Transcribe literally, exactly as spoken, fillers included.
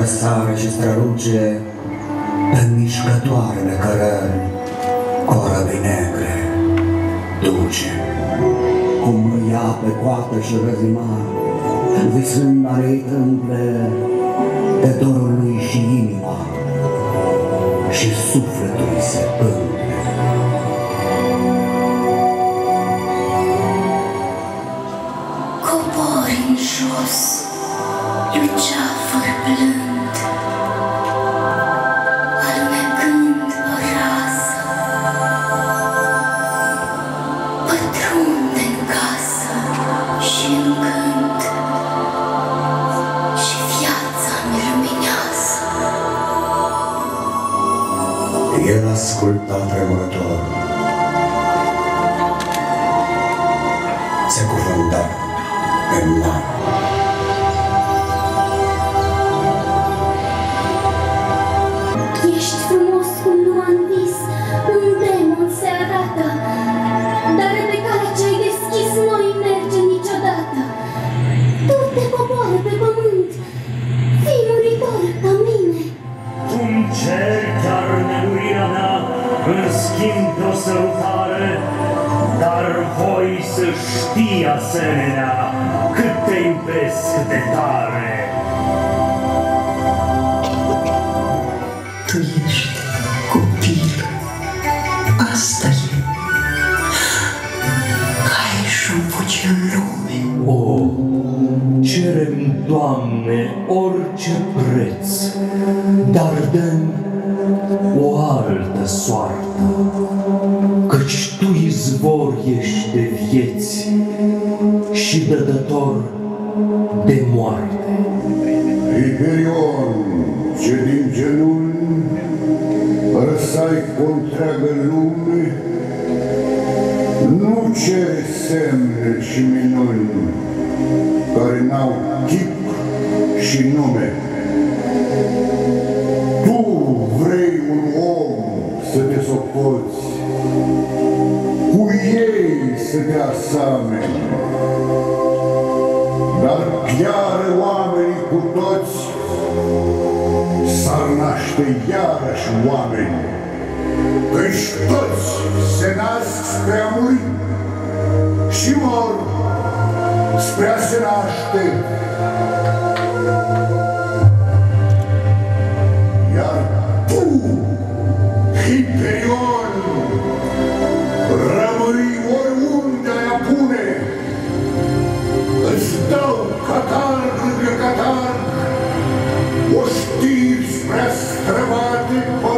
răsare și străluce pe mișcătoarele cărări, corăbii negre, duce. Cum mă ia pe coată și răzimar, visând ale-i tâmple de dorul lui și inima, și sufletul se pânde. Cobori în jos, luceafăr blând, alunecând o rază, pătrunde-n casă și în gând, și viața-mi luminează. El asculta tremurător, se cuvânta în nar. Ești frumos cum nu am vis, un demon se arată, dar pe calea ce-ai deschis nu-i merge niciodată. Tu te coboară pe pământ, fii muritor ca mine. Tu-mi ceri chiar nemurirea mea, în schimb de o sărutare, dar voi să știi asemenea cât te iubesc de tare. Tu ești copil, asta e. Hai și-o voce în lume. O, cere-mi, Doamne, orice preț, dar dă-mi o altă soartă, căci Tu izvor ești de vieți și dădător de moarte. Hiperion, ce din genunchi răsai cu o întreagă lume, nu cere semne și minuni care n-au chip și nume. Tu vrei un om să te socoți, cu ei să te asameni, dar chiar oamenii cu toți s-ar naște iarăși oameni, căci toți se nasc spre a muri și mor spre a se naște. Iar tu, Hiperion, rămâi oriunde ai apune, îți dau catarg lângă catarg, o știri spre a străbate